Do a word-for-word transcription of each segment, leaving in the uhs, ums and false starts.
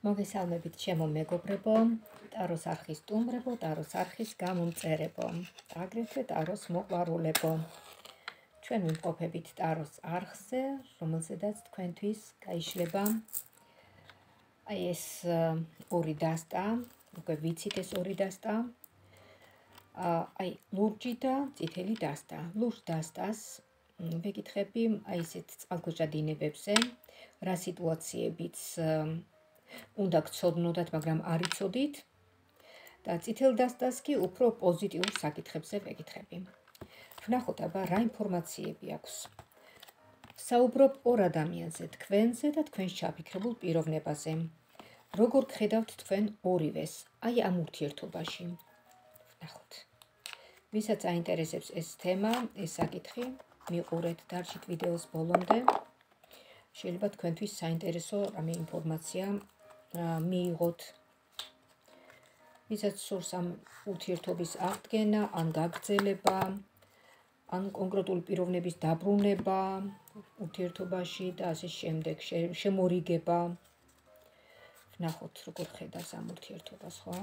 მოგესალმებით ჩემო მეგობრებო, ტაროს არხის სტუმრებო, ტაროს არხის გამომწერებო, აგრეთვე ტაროს მოყვარულებო. ჩვენ ვიმყოფებით ტაროს არხზე, რომელზედაც თქვენთვის გაიშლება აი ეს ორი დასტა, უკვე ვიცით ეს ორი დასტა, აი ლურჯი და წითელი დასტა. ლურჯ დასტას ვეკითხები აი ესეთ წყალქვეშა დინებებზე, რა სიტუაციებიც უნდა გცოდნოდათ, მაგრამ არ იცოდით და წითელ დასტას კი უფრო პოზიტიურ საკითხებზე ვეკითხები. ვნახოთ აბა რა ინფორმაციები აქვს. საუბრობ ორ ადამიანზე, თქვენზე და თქვენს ჩაფიქრებულ პიროვნებაზე. როგორ გხედავთ თქვენ ორივეს, აი ამ ურთიერთობაში. ვნახოთ. ვისაც აინტერესებს ეს თემა, ეს საკითხი, მიყურეთ, დარჩით ვიდეოს ბოლომდე. შეიძლება თქვენთვის საინტერესო რამე ინფორმაცია მიიღოთ. ვისაც სურს ამ ურთიერთობის აღდგენა, ან გაგრძელება, ან კონკრეტული პიროვნების დაბრუნება ურთიერთობაში და ასე შემდეგ, შემორიგება. ვნახოთ, როგორ ხედავს ამ ურთიერთობას, ხო?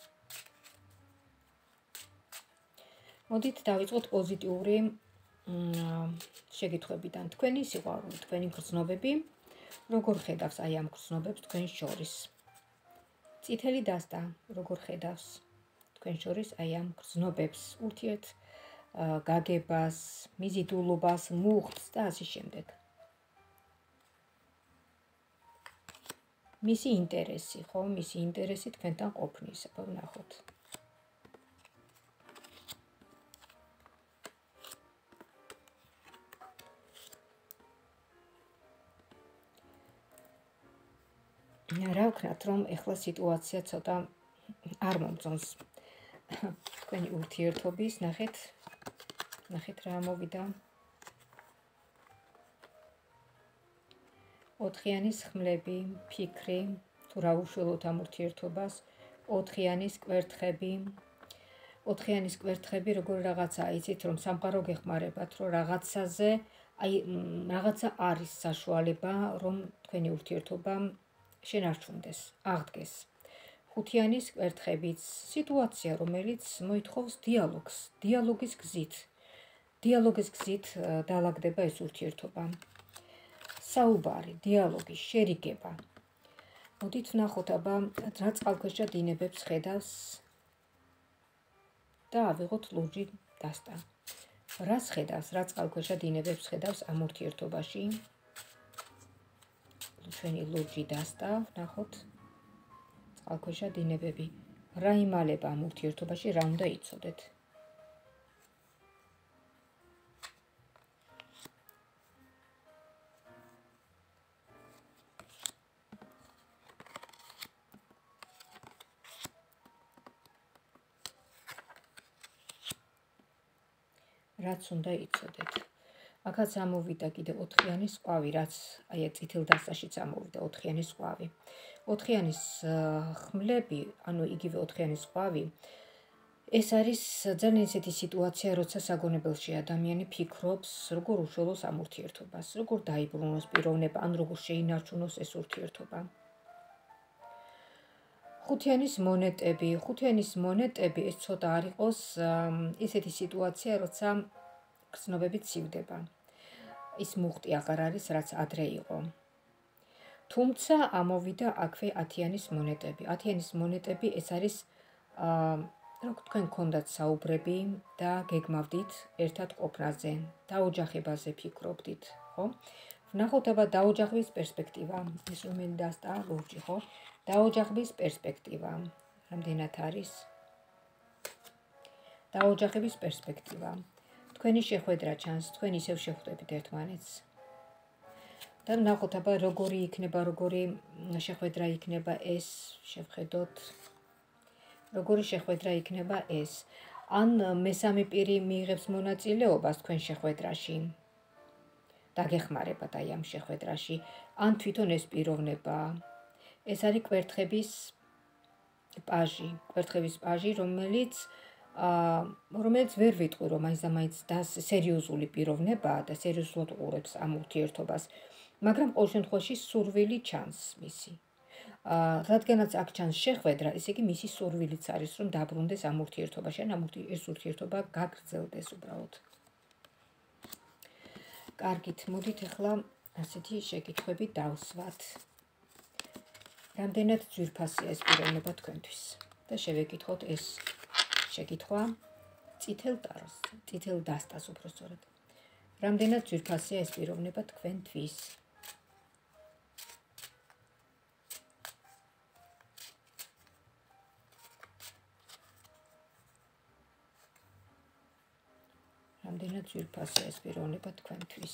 მოდით დავიწყოთ პოზიტიური შეკითხვებიდან. თქვენი სიყვარული, თქვენი გრძნობები, როგორ ხედავს აი ამ გრძნობებს თქვენ შორის? წითელი დასტა, როგორ ხედავს თქვენ შორის აი ამ გრძნობებს, ურთიერთ გაგებას, მიზიდულობას, მუხტს და ასე შემდეგ. მისი ინტერესი, ხო, მისი ინტერესი თქვენთან ყოფნის, აბა ვნახოთ. რა ვქნათ, რომ ეხლა სიტუაცია ცოტა არ მომწონს თქვენი ურთიერთობის, ნახეთ, ნახეთ რა მოვიდა. ოთხიანის ხმლები, ფიქრი, თუ რა უშველოთ ამ ურთიერთობას, ოთხიანის კვერთხები. ოთხიანის კვერთხები როგორ რაღაცაა, იცით, რომ სამყარო გეხმარებათ, რომ რაღაცაზე, აი რაღაცა არის საშუალება, რომ თქვენი ურთიერთობა შენარჩუნდეს, აღდგეს. ხუთიანის კვერთხებიც, სიტუაცია, რომელიც მოითხოვს დიალოგს, დიალოგის გზით. დიალოგის გზით დაალაგდება ეს ურთიერთობა. საუბარი, დიალოგი, შერიგება. მოდით ვნახოთ აბა რა წყალქვეშა დინებებს ხედავს და ავიღოთ ლურჯი დასტა. რას ხედავს, რა წყალქვეშა დინებებს ხედავს ამ ურთიერთობაში? ჩვენი ლურჯი დასტა, ვნახოთ. წყალქვეშა დინებები. რა იმალება ამ ურთიერთობაში, რა უნდა იცოდეთ? რაც უნდა იცოდეთ. აქაც ამოვიდა კიდე ოთხიანის ყვავი, რაც აი წითელ დასტაშიც ამოვიდა ოთხიანის ყვავი. ოთხიანის ხმლები, ანუ იგივე ოთხიანის ყვავი, ეს არის ძალიან ისეთი სიტუაცია, როცა საგონებელში ადამიანი ფიქრობს, როგორ უშველოს ამ ურთიერთობას, როგორ დაიბრუნოს პიროვნება, ან როგორ შეინარჩუნოს ეს ურთიერთობა. ხუთიანის მონეტები, ხუთიანის მონეტები, ეს ცოტა არ იყოს ისეთი სიტუაცია, როცა გრძნობები ცივდება. ის მუხტი აღარ არის, რაც ადრე იყო. თუმცა ამოვიდა აქვე ათიანის მონეტები. ათიანის მონეტები ეს არის, როგორ თქვენ გქონდათ საუბრები და გეგმავდით ერთად ყოფნაზე, დაოჯახებაზე ფიქრობდით, ხო? ვნახოთ აბა დაოჯახების პერსპექტივა, ეს რომელი დასტა ლურჯი, ხო? დაოჯახების პერსპექტივა, რამდენად არის? დაოჯახების პერსპექტივა. თქვენი შეხვედრა ჩანს, თქვენ ისევ შეხვდებით ერთმანეთს. და ვნახოთ აბა როგორი იქნება, როგორი შეხვედრა იქნება ეს, შევხედოთ. როგორი შეხვედრა იქნება ეს? ან მესამე პირი მიიღებს მონაწილეობას თქვენ შეხვედრაში. დაგეხმარებათ აი ამ შეხვედრაში, ან თვითონ ეს პიროვნება. ეს არის კვერთხების პაჟი, კვერთხების პაჟი, რომელიც რომელიც ვერ ვიტყვი, რომ მაინც და მაინც სერიოზული პიროვნებაა და სერიოზულად უყურებს ამ ურთიერთობას, მაგრამ ყოველ შემთხვევაში სურვილი ჩანს მისი. რადგანაც აქ ჩანს შეხვედრა, ესე იგი მისი სურვილიც არის, რომ დაბრუნდეს ამ ურთიერთობაში, ან ამ ეს ურთიერთობა გაგრძელდეს უბრალოდ. კარგით, მოდით ახლა ასეთი შეკითხვები დავსვათ. რამდენად ძვირფასია ეს პიროვნება თქვენთვის? და შევეკითხოთ ეს შეკითხვა წითელ ტაროს, წითელ დასტას უბრალოდ. რამდენად ძვირფასია ეს პიროვნება თქვენთვის? რამდენად ძვირფასია ეს პიროვნება თქვენთვის?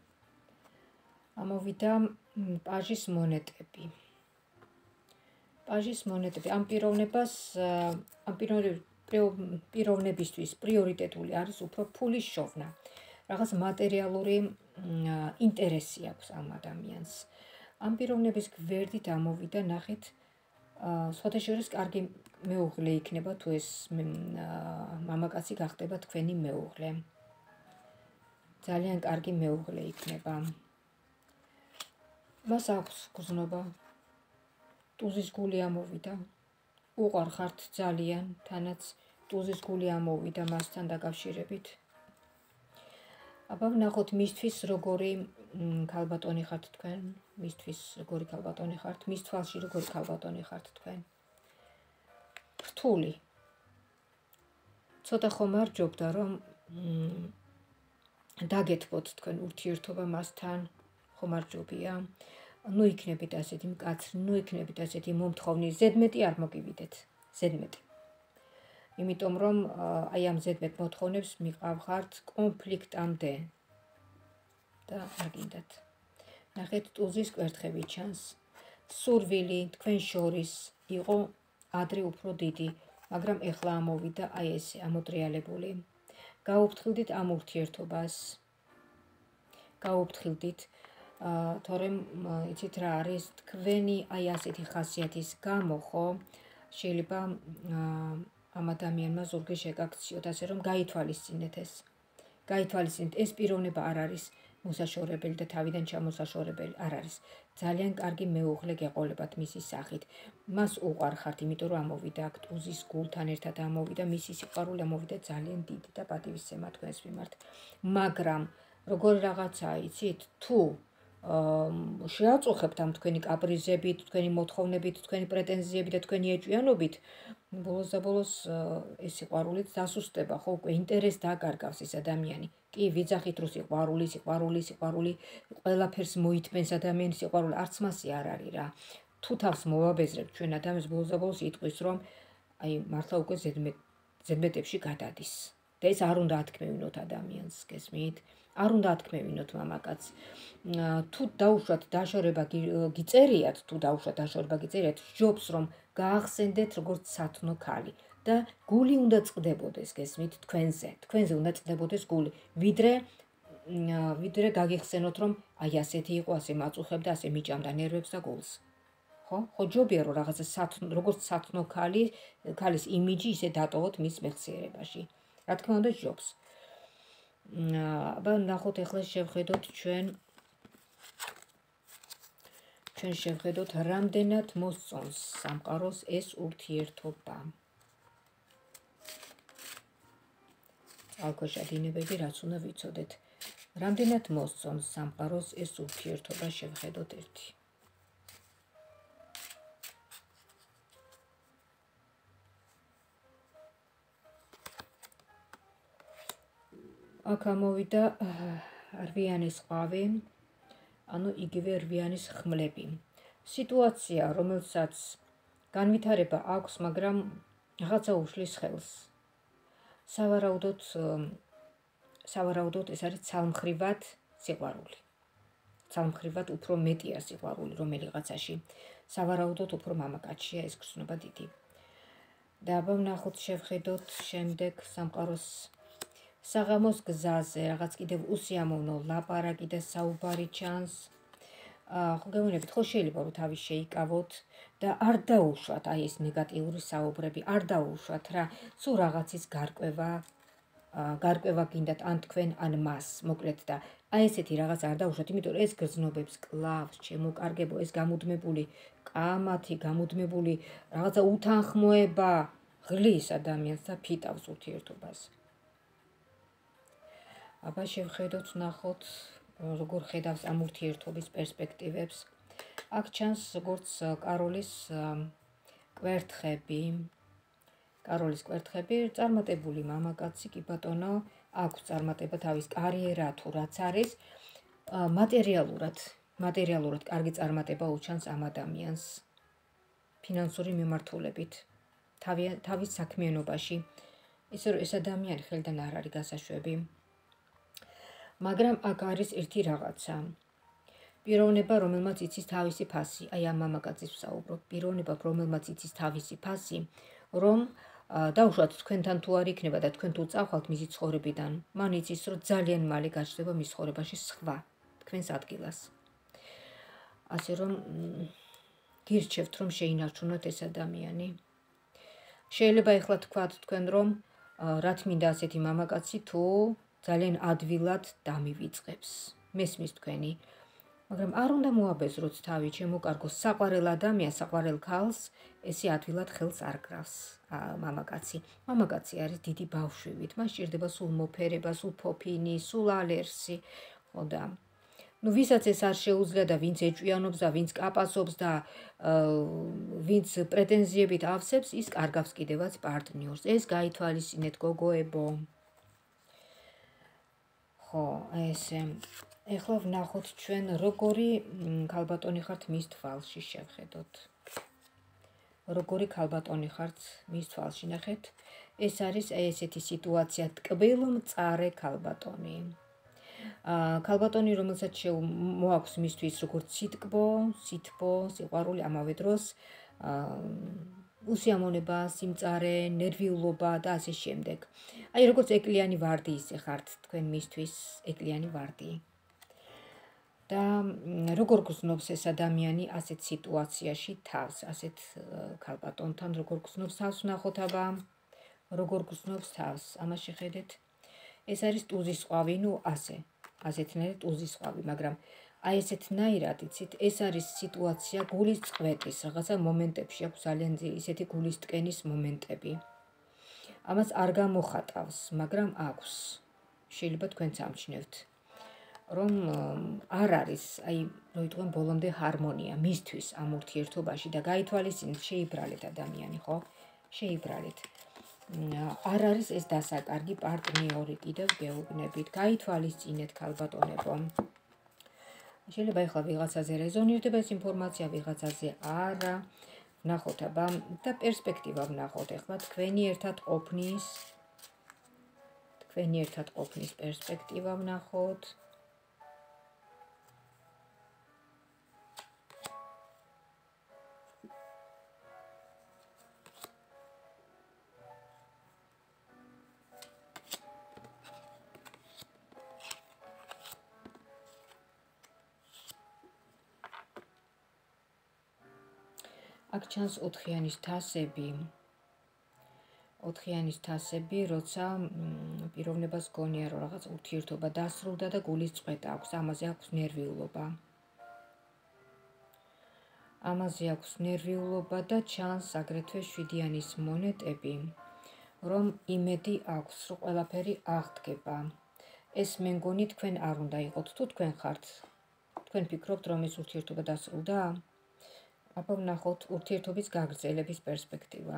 ამოვიდა პაჟის მონეტები. პაჟის მონეტები ამ პიროვნებას, ამ პიროვნებისთვის პრიორიტეტული არის უფრო ფულის შოვნა. რაღაც მატერიალური ინტერესი აქვს ამ ადამიანს. ამ პიროვნების გვერდით ამოვიდა, ნახეთ, სხვათა შორის კარგი მეუღლე იქნება, თუ ეს მამაკაცი გახდება თქვენი მეუღლე. ძალიან კარგი მეუღლე იქნება. მას აქვს გრძნობა. ტუზის გული ამოვიდა. უყვარხართ ძალიან, თანაც ტუზის გული ამოვიდა მასთან დაკავშირებით. აბა ვნახოთ მისთვის როგორი ქალბატონი ხართ თქვენ, მისთვის როგორი ქალბატონი ხართ, მის თვალში როგორი ქალბატონი ხართ თქვენ. რთული. ცოტა ხომ არ ჯობდა, რომ დაგეთბოთ თქვენ ურთიერთობა მასთან, ხომ არ ჯობია? ნუ იქნებით ასეთი მკაცრი, ნუ იქნებით ასეთი მომთხოვნი, ზედმეტი არ მოგივიდეთ, ზედმეტი. იმიტომ რომ აი ამ ზედმეტ მოთხოვნებს მიყავხართ კონფლიქტამდე და არ გინდათ. ნახეთ, ტუზის კვერთხები ჩანს. სურვილი თქვენ შორის იყო ადრე უფრო დიდი, მაგრამ ეხლა ამოვიდა აი ესე ამოტრიალებული. გაუფრთხილდით ამ ურთიერთობას. გაუფრთხილდით, თორემ იცით რა არის, თქვენი აი ასეთი ხასიათის გამო, ხო, შეიძლება ამ ადამიანმა ზურგი შეგაქციოთ, ასე რომ გაითვალისწინეთ ეს. გაითვალისწინეთ, ეს პიროვნება არ არის მოსაშორებელი და თავიდან ჩამოსაშორებელი არ არის. ძალიან კარგი მეუღლე გეყოლებათ მისი სახით. მას უყვარხართ, იმიტომ რომ ამოვიდა აქ ტუზის გულთან ერთად ამოვიდა, მისი სიყვარული ამოვიდა ძალიან დიდი და პატივისცემა თქვენს მიმართ. მაგრამ როგორი რაღაცაა, იცით, თუ შეაწუხებთ ამ თქვენი კაპრიზებით, თქვენი მოთხოვნებით, თქვენი პრეტენზიებით და თქვენი ეჭვიანობით, ბოლოს და ბოლოს ეს სიყვარულიც დასუსტება, ხო, უკვე ინტერესს დაკარგავს ეს ადამიანი. კი, ვიძახით, რომ სიყვარული, სიყვარული, სიყვარული, ყველაფერს მოითმენს ადამიანის სიყვარული, არც მასი არ არის რა. თუ თავს მოვაბეზრებთ ჩვენ ადამიანს, ბოლოს და ბოლოს იტყვის, რომ აი მართლა უკვე ზედმეტებში გადადის. და ეს არ უნდა ათქმევინოთ ადამიანს, გესმით? არ უნდა ათქმევინოთ მამაკაცს. თუ დაუშვათ დაშორება გიწერიათ, თუ დაუშვათ დაშორება გიწერიათ, ჯობს რომ გაახსენდეთ როგორც სათნო ქალი და გული უნდა წყდებოდეს, გესმით, თქვენზე. თქვენზე უნდა წყდებოდეს გული, ვიდრე ვიდრე გაგიხსენოთ რომ აი ასეთი იყო, ასე მაწუხებდა, ასე მიჭამდა ნერვებს და გულს. ხო? ხო ჯობია რომ რაღაცა სათნო, როგორც სათნო ქალი, ქალის იმიჯი ისე დატოვოთ მის მეხსიერებაში. რა თქმა უნდა ჯობს. აბა ნახოთ ახლა შევხედოთ ჩვენ ჩვენ შევხედოთ რამდენად მოსწონს სამყაროს ეს ურთიერთობა. წყალქვეშა დინებები რაც უნდა ვიცოდეთ. რამდენად მოსწონს სამყაროს ეს ურთიერთობა შევხედოთ ერთი. აქ ამოვიდა რვიანის ყვავი, ანუ იგივე რვიანის ხმლები. სიტუაცია, რომელსაც განვითარება აქვს, მაგრამ რაღაცა უშლის ხელს. სავარაუდოდ, სავარაუდოდ ეს არის ცალმხრივად სიყვარული. ცალმხრივად უფრო მეტია სიყვარული რომელიღაცაში. სავარაუდოდ უფრო მამაკაცშია ეს გრძნობა დიდი. და აბა ვნახოთ შევხედოთ შემდეგ სამყაროს საღამოს გზაზე, რაღაც კიდევ უსიამოვნო ლაპარაკი და საუბარი ჩანს. ხო გეუბნებით, ხო შეიძლება რომ თავის შეიკავოთ და არ დაუშვათ აი ეს ნეგატიური საუბრები, არ დაუშვათ რა, სულ რაღაცის გარკვევა, გარკვევა გინდათ ან თქვენ ან მას, მოკლედ და აი ესეთი რაღაც არ დაუშვათ, იმიტომ რომ ეს გრძნობებს კლავს, შემოკარგებო, ეს გამუდმებული კამათი, გამუდმებული რაღაცა უთანხმოება ღლის ადამიანს და ფიტავს ურთიერთობას. აბა შევხედოთ, ნახოთ, როგორ ხედავს ამ ურთიერთობის პერსპექტივებს. აქ ჩანს როგორც კაროლის კვერთხები. კაროლის კვერთხები წარმატებული მამაკაცი, კი ბატონო, აქვს წარმატება თავის კარიერა თუ რაც არის, მატერიალურად, მატერიალურად კარგი წარმატება უჩანს ამ ადამიანს ფინანსური მიმართულებით, თავის საქმიანობაში. ისე რომ ეს ადამიანი ხელიდან არ არის გასაშვები. მაგრამ აქ არის ერთი რაღაცა. პიროვნება, რომელმაც იცის თავისი ფასი, აი ამ მამაკაცის ვსაუბრობ, პიროვნება, რომელმაც იცის თავისი ფასი, რომ დაუშვათ თქვენთან თუ არ იქნება და თქვენ თუ წახვალთ მისი ცხოვრებიდან, მან იცის, რომ ძალიან მალე გაჩნდება მის ცხოვრებაში სხვა, თქვენს ადგილას. ასე რომ გირჩევთ, რომ შეინარჩუნოთ ეს ადამიანი. შეიძლება ეხლა თქვათ თქვენ, რომ რაც მინდა ასეთი მამაკაცი თუ ძალიან ადვილად დამივიწყებს. მესმის თქვენი. მაგრამ არ უნდა მოაბეზროთ თავი, შემოკარგოს საყვარელ ადამიანს, საყვარელ ქალს, ესე ადვილად ხელს არ გრავს მამაკაცი. მამაკაცი არის დიდი ბავშვივით, მას სჭირდება სულ მოფერება, სულ ფოფინი, სულ ალერსი, ხო და ნუ ვისაც ეს არ შეუძლია და ვინც ეჭვიანობს და ვინც კაპასობს და ვინც პრეტენზიებით ავსებს, ის კარგავს კიდევაც პარტნიორს. ეს გაითვალისწინეთ, გოგოებო. ხო, ესე ეხლა ვნახოთ ჩვენ როგორი ქალბატონი ხართ მის თვალში, შევხედოთ. როგორი ქალბატონი ხართ მის თვალში, ნახეთ. ეს არის აი ესეთი სიტუაცია, ტკბილმწარე ქალბატონი. ქალბატონი, რომელსაც მოაქვს მისთვის როგორც სიტკბო, სითბო, სიყვარული ამავე დროს, უსიამოვნება, სიმწარე, ნერვიულობა და ასე შემდეგ. აი როგორც ეკლიანი ვარდი ისე ხართ თქვენ მისთვის, ეკლიანი ვარდი. და როგორ გრძნობს ეს ადამიანი ასეთ სიტუაციაში თავს, ასეთ ქალბატონთან როგორ გრძნობს თავს, ვნახოთ აბა, როგორ გრძნობს თავს, ამას შეხედეთ. ეს არის ტუზის ყვავი, ნუ ასე, ასეთნაირად ტუზის ყვავი, მაგრამ აი ესეთნაირად, იცით, ეს არის სიტუაცია გულის წყვეტის, რაღაცა მომენტებში აქვს ძალიან ისეთი გულის ტკენის მომენტები. ამას არ გამოხატავს, მაგრამ აქვს. შეიძლება თქვენც ამჩნევთ, რომ არ არის, აი, მოიტყვენ ბოლომდე ჰარმონია მისთვის ამ ურთიერთობაში და გაითვალისწინეთ, შეიბრალეთ ადამიანი, ხო? შეიბრალეთ. არ არის ეს დასაკარგი პარტნიორი, კიდევ გეუბნებით, გაითვალისწინეთ ქალბატონებო. შეიძლება ეხლა ვიღაცაზე რეზონირდება ეს ინფორმაცია, ვიღაცაზე არა. ვნახოთ აბა და პერსპექტივა ვნახოთ ეხლა თქვენი ერთად ყოფნის თქვენი ერთად ყოფნის პერსპექტივა ვნახოთ. აქ ჩანს ოთხიანის თასები. ოთხიანის თასები, როცა პიროვნებას გონია, რომ რაღაც ურთიერთობა დასრულდა და გულის წყვეტა აქვს, ამაზე აქვს ნერვიულობა. ამაზე აქვს ნერვიულობა და ჩანს აგრეთვე შვიდიანის მონეტები, რომ იმედი აქვს, რომ ყველაფერი აღდგება. ეს მე მგონი თქვენ არ უნდა იყოთ, თუ თქვენ ხართ. თქვენ ფიქრობთ, რომ ეს ურთიერთობა დასრულდა? აბა ვნახოთ ურთიერთობის გაგრძელების პერსპექტივა.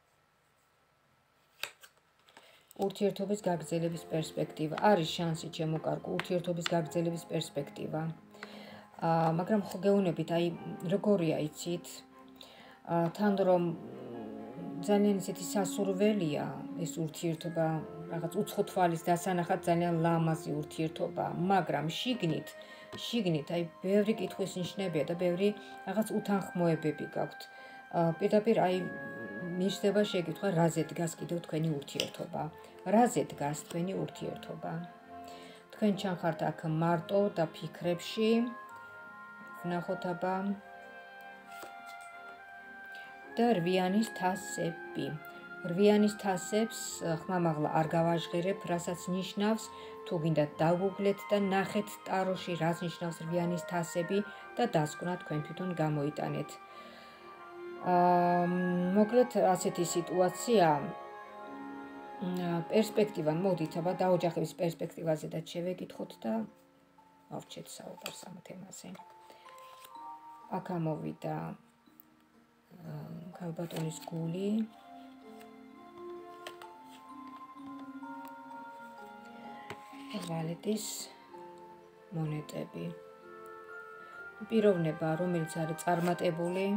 ურთიერთობის გაგრძელების პერსპექტივა. არის შანსი, ჩემო კარგო, ურთიერთობის გაგრძელების პერსპექტივა. მაგრამ ხო გეუბნებით, აი როგორია იცით, თან რომ ძალიან ისეთი სასურველია ეს ურთიერთობა, რაღაც უცხო თვალის დასანახად ძალიან ლამაზი ურთიერთობა, მაგრამ შიგნით შიგნით აი ბევრი კითხვის ნიშნებია და ბევრი რაღაც უთანხმოებები გაქვთ. პირდაპირ აი მიშდება შეკითხვა, რაზე დგას კიდევ თქვენი ურთიერთობა. რაზე დგას თქვენი ურთიერთობა? თქვენ ჩანხართ აქ მარტო და ფიქრებში. ვნახოთ აბა და რვიანის თასები. რვიანის თასებს ხმამაღლა არ გავაჟღერებ, რასაც ნიშნავს, თუ გინდათ დაგუგლეთ და ნახეთ ტაროში, რას ნიშნავს რვიანის თასები და დასკვნა თქვენ თვითონ გამოიტანეთ. მოკლედ ასეთი სიტუაცია პერსპექტივა, მოდით აბა დაოჯახების პერსპექტივაზედაც შევეკითხოთ და მოვჩეთ საუბარს ამ თემაზე. აქ ამოვიდა ქალბატონის გული, ვალეტის მონეტები. პიროვნება, რომელიც არის წარმატებული,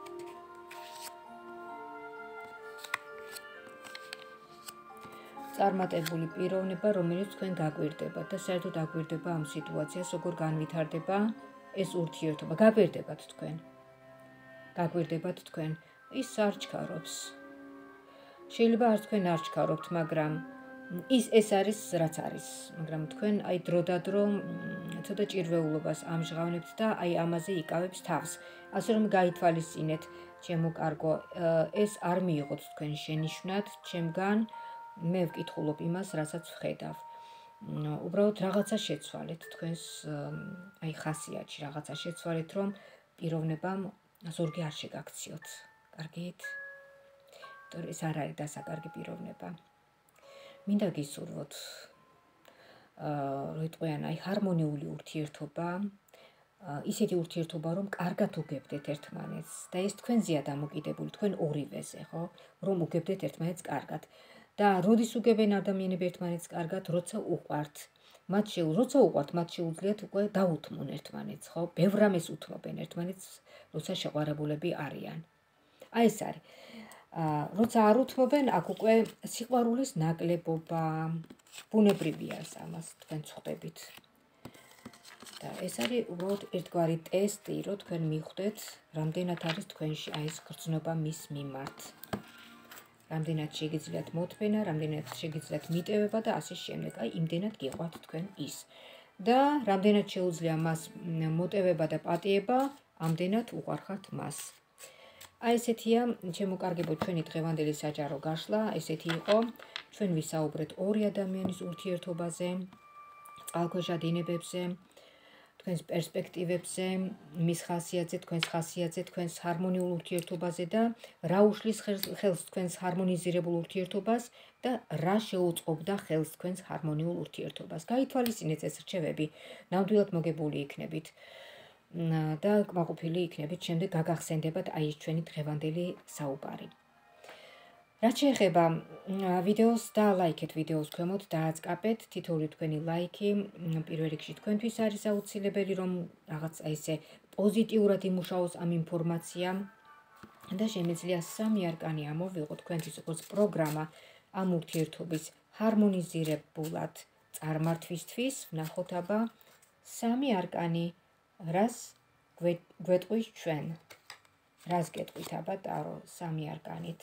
წარმატებული პიროვნება, რომელიც თქვენ გაგვირდებათ და საერთოდ აგვირდება ამ სიტუაციას, როგორ განვითარდება ეს ურთიერთობა. გაგვირდებათ თქვენ. გაგვირდებათ თქვენ. ის არ ჩქარობს. შეიძლება არც თქვენ არ ჩქარობთ, მაგრამ ის ეს არის რაც არის, მაგრამ თქვენ აი დროდადრო ცოტა ჭირვეულობას ამჟღავნებთ და აი ამაზე იკავებს თავს. ასე რომ გაითვალისწინეთ, ჩემო კარგო, ეს არ მიიღოთ თქვენ შენიშვნად, ჩემგან მე ვკითხულობ იმას, რასაც ვხედავ. უბრალოდ რაღაცა შეცვალეთ თქვენს აი ხასიათში, რაღაცა შეცვალეთ, რომ პიროვნებამ ზურგი არ შეგაქციოთ. კარგით? იმიტომ ეს არ არის დასაკარგი პიროვნება. მინდა გისურვოთ რომ იტყვიან აი ჰარმონიული ურთიერთობა, ისეთი ურთიერთობა, რომ კარგად უგებდეთ ერთმანეთს და ეს თქვენზეა დამოკიდებული, თქვენ ორივეზე, ხო? რომ უგებდეთ ერთმანეთს კარგად. და როდის უგებენ ადამიანები ერთმანეთს კარგად, როცა უყვართ. მათ შეუ როცა უყვართ, მათ შეუძლიათ უკვე დაუთმონ ერთმანეთს, ხო? ბევრ რამეს უთმობენ ერთმანეთს, როცა შეყვარებულები არიან. აი ეს არის. როცა არ უთმობენ, აქ უკვე სიყვარულის ნაკლებობა, ბუნებრივია ამას თქვენ ხვდებით. და ეს არის უბრალოდ ერთგვარი ტესტი, რომ თქვენ მიხვდეთ, რამდენად არის თქვენში აი ეს გრძნობა მის მიმართ. რამდენად შეგიძლიათ მოთმენა, რამდენად შეგიძლიათ მიტევება და ასე შემდეგ. აი იმდენად გიყვართ თქვენ ის. და რამდენად შეუძლია მას მოტევება და პატიება, ამდენად უყვარხართ მას. აი ესეთია, ჩემო კარგებო, ჩვენი დღევანდელი საჯარო გაშლა, ესეთი იყო. ჩვენ ვისაუბრეთ ორი ადამიანის ურთიერთობაზე, წყალქვეშა დინებებზე, თქვენს პერსპექტივებზე, მის ხასიათზე, თქვენს ხასიათზე, თქვენს ჰარმონიულ ურთიერთობაზე და რა უშლის ხელს თქვენს ჰარმონიზირებულ ურთიერთობას და რა შეუწყობდა ხელს თქვენს ჰარმონიულ ურთიერთობას. გაითვალისწინეთ ეს რჩევები, ნამდვილად მოგებული იქნებით და კმაყოფილი იქნებით, შემდეგ გაგახსენდებათ აი ეს ჩვენი დღევანდელი საუბარი. რაც შეეხება ვიდეოს, დალაიქეთ ვიდეოს ქვემოთ, დააწყაპეთ, თითოეული თქვენი ლაიქი პირველ რიგში თქვენთვის არის აუცილებელი, რომ რაღაც აი ესე პოზიტიურად იმუშაოს ამ ინფორმაციამ და შემიძლია სამი არკანი ამოვიღო თქვენთვის როგორც პროგრამა ამ ურთიერთობის ჰარმონიზირებულად წარმართვისთვის. ვნახოთ აბა სამი არკანი, რას გვეტყვის ჩვენ, რას გეტყვით აბა ტარო სამი არკანით.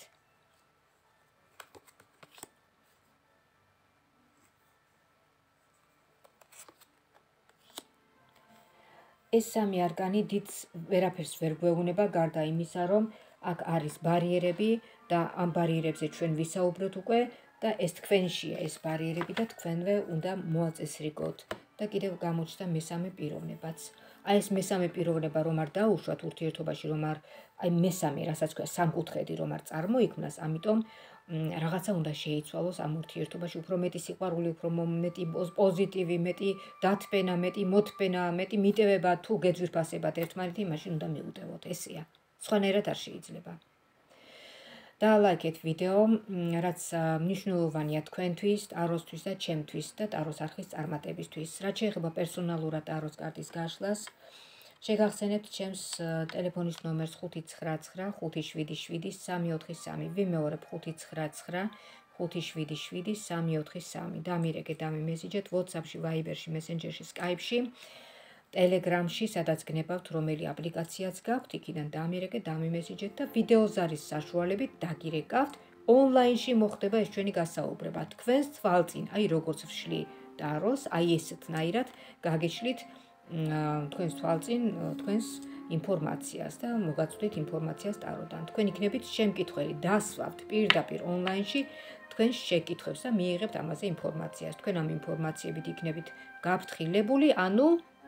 ეს სამი არკანი დიდს ვერაფერს ვერ გვეუბნება, გარდა იმისა, რომ აქ არის ბარიერები და ამ ბარიერებზე ჩვენ ვისაუბროთ უკვე და ეს თქვენშია ეს ბარიერები და თქვენვე უნდა მოაწესრიგოთ და კიდევ გამოჩნდა მესამე პიროვნებაც. აი ეს მესამე პიროვნება რომ არ დაუშვათ ურთიერთობაში, რომ არ აი მესამე, რასაც ქვია სამკუთხედი რომ არ წარმოიქმნას, ამიტომ რაღაცა უნდა შეიცვალოს ამ ურთიერთობაში, უფრო მეტი სიყვარული, უფრო მეტი პოზიტივი, მეტი დათბენა, მეტი მოთბენა, მეტი მიტევება, თუ გეძვირფასებათ ერთმანეთი, მაშინ უნდა მიუტევოთ, ესეა. სხვანაირად არ შეიძლება. დალაიქეთ ვიდეო, რაც მნიშვნელოვანია თქვენთვის, ტაროსთვის და ჩემთვის და ტაროს არხის წარმატებისთვის. რაც შეეხება პერსონალურად ტაროს კარტის გაშლას, შეგახსენებთ ჩემს ტელეფონის ნომერს ხუთი ცხრა ცხრა ხუთი შვიდი შვიდი სამი ოთხი სამი. ვიმეორებ ხუთი ცხრა ცხრა ხუთი შვიდი შვიდი სამი ოთხი სამი. დამირეკეთ, დამიმესიჯეთ WhatsApp-ში, Viber-ში, Messenger-ში, Skype-ში, Telegram-ში, სადაც გნებავთ რომელი აპლიკაციაც გაქვთ, იქიდან დამირეკეთ, დამიმესიჯეთ და ვიდეოზარის საშუალებით დაგირეკავთ. ონლაინში მოხდება ეს ჩვენი გასაუბრება. თქვენს თვალწინ, აი როგორც ვშლი ტაროს, აი ესეთნაირად გაგეშლით თქვენს თვალწინ, თქვენს ინფორმაციას და მოგაწვდით ინფორმაციას ტაროდან. თქვენ იქნებით შემკითხველი, დასვავთ პირდაპირ ონლაინში თქვენს შეკითხვებს და მიიღებთ ამაზე ინფორმაციას. თქვენ ამ ინფორმაციებით იქნებით გაფრთხილებული, ანუ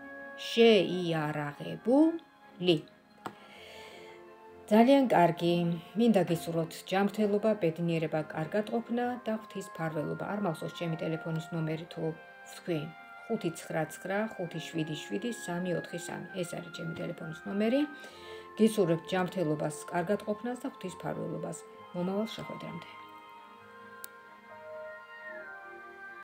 შეიარაღებული. ძალიან კარგი. მინდა გისურვოთ ჯანმრთელობა, ბედნიერება, კარგად ყოფნა და ღვთისმფარველობა. არ მახსოვს ჩემი ტელეფონის ნომერი თუ ვთქვი. ხუთი ცხრა ცხრა ხუთი შვიდი შვიდი სამი ოთხი სამი. ეს არის ჩემი ტელეფონის ნომერი. გისურვებთ ჯანმრთელობას, კარგად ყოფნას და ღვთისმფარველობას. მომავალ შეხვედრამდე.